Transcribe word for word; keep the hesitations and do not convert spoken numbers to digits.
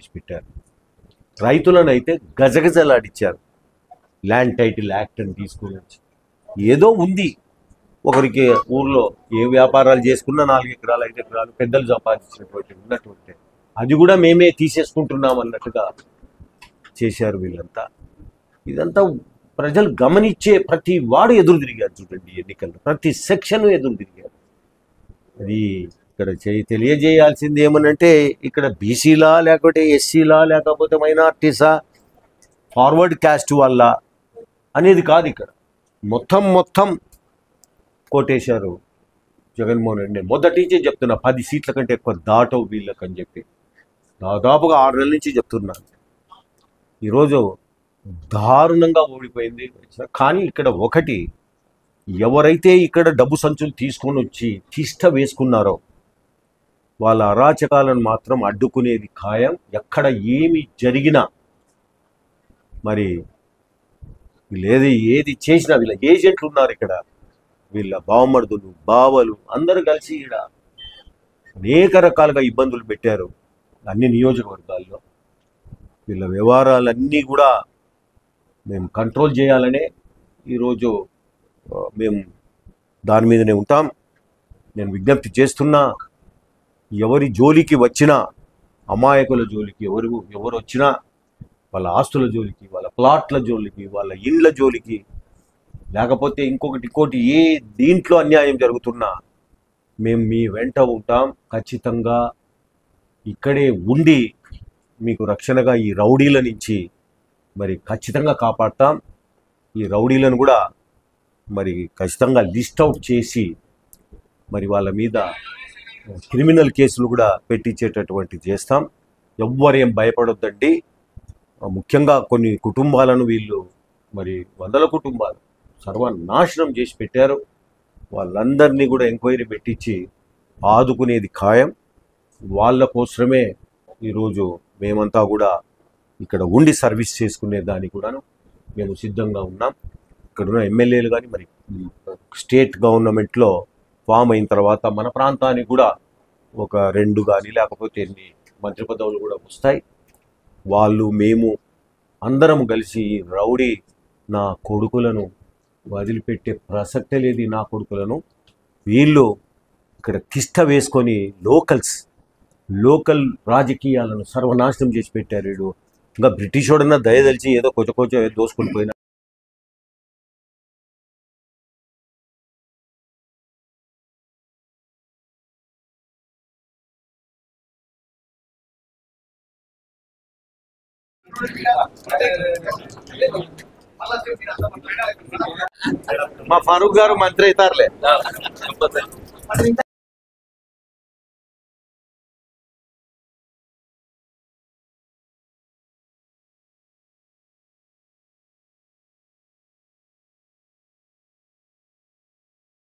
చేసి పెట్టారు. రైతులను అయితే గజగజలాడిచ్చారు. ల్యాండ్ టైటిల్ యాక్ట్ అని తీసుకుని వచ్చి ఏదో ఉంది, ఒకరికి ఊర్లో ఏ వ్యాపారాలు చేసుకున్నా నాలుగు ఎకరాలు ఐదు ఎకరాలు పెద్దలు సంపాదించినటువంటి ఉన్నటువంటి అది కూడా మేమే తీసేసుకుంటున్నాం అన్నట్టుగా చేశారు వీళ్ళంతా. ఇదంతా ప్రజలు గమనించే ప్రతి వాడు ఎదురు తిరిగారు చూడండి, ఎన్నికల్లో ప్రతి సెక్షన్ ఎదురు తిరిగారు. అది ఇక్కడ తెలియజేయాల్సింది ఏమనంటే, ఇక్కడ బీసీలా లేకపోతే ఎస్సీలా లేకపోతే మైనార్టీసా ఫార్వర్డ్ క్యాస్ట్ వల్ల అనేది కాదు. ఇక్కడ మొత్తం మొత్తం కోటేశారు జగన్మోహన్ రెడ్డి. మొదటి నుంచి చెప్తున్నా, పది సీట్ల కంటే ఎక్కువ దాటవు వీళ్ళకని చెప్పి దాదాపుగా ఆరు నెలల నుంచి చెప్తున్నాను. ఈరోజు దారుణంగా ఓడిపోయింది. కానీ ఇక్కడ ఒకటి, ఎవరైతే ఇక్కడ డబ్బు సంచులు తీసుకొని వచ్చి తిష్ట వేసుకున్నారో వాళ్ళ అరాచకాలను మాత్రం అడ్డుకునేది ఖాయం. ఎక్కడ ఏమి జరిగినా మరి వీళ్ళు ఏది ఏది చేసినా వీళ్ళ ఏజెంట్లు ఉన్నారు ఇక్కడ, వీళ్ళ బావమర్దులు బావలు అందరూ కలిసి ఇక్కడ అనేక రకాలుగా ఇబ్బందులు పెట్టారు అన్ని నియోజకవర్గాల్లో. వీళ్ళ వ్యవహారాలన్నీ కూడా మేము కంట్రోల్ చేయాలనే ఈరోజు మేము దాని మీదనే ఉంటాం. నేను విజ్ఞప్తి చేస్తున్నా, ఎవరి జోలికి వచ్చినా, అమాయకుల జోలికి ఎవరు ఎవరు వచ్చినా, వాళ్ళ ఆస్తుల జోలికి, వాళ్ళ ప్లాట్ల జోలికి, వాళ్ళ ఇండ్ల జోలికి, లేకపోతే ఇంకొకటి ఇంకోటి ఏ దీంట్లో అన్యాయం జరుగుతున్నా మేము మీ వెంట ఉంటాం. ఖచ్చితంగా ఇక్కడే ఉండి మీకు రక్షణగా ఈ రౌడీల నుంచి మరి ఖచ్చితంగా కాపాడతాం. ఈ రౌడీలను కూడా మరి ఖచ్చితంగా లిస్ట్ అవుట్ చేసి మరి వాళ్ళ మీద క్రిమినల్ కేసులు కూడా పెట్టించేటటువంటి చేస్తాం. ఎవ్వరేం భయపడొద్దండి. ముఖ్యంగా కొన్ని కుటుంబాలను వీళ్ళు మరి వందల కుటుంబాలు సర్వనాశనం చేసి పెట్టారు. వాళ్ళందరినీ కూడా ఎంక్వైరీ పెట్టించి ఆదుకునేది ఖాయం. వాళ్ళ కోసమే ఈరోజు మేమంతా కూడా ఇక్కడ ఉండి సర్వీస్ చేసుకునే దానికి కూడాను మేము సిద్ధంగా ఉన్నాం. ఇక్కడ ఉన్న ఎమ్మెల్యేలు కానీ మరి స్టేట్ గవర్నమెంట్లో ఫామ్ అయిన తర్వాత మన ప్రాంతానికి కూడా ఒక రెండు కానీ లేకపోతే ఎన్ని మంత్రి పదవులు కూడా వస్తాయి. వాళ్ళు మేము అందరం కలిసి రౌడీ నా కొడుకులను వదిలిపెట్టే ప్రసక్తే లేదు. నా కొడుకులను వీళ్ళు ఇక్కడ తిష్ట వేసుకొని లోకల్స్ లోకల్ రాజకీయాలను సర్వనాశనం చేసి పెట్టారు. వీడు ఇంకా బ్రిటిష్ వాడన్నా దయదలిచి ఏదో కొంచెం కొంచెం ఏదో దోసుకుని పోయినా మా ఫారూక్ గారు మంత్రి అవుతారులే.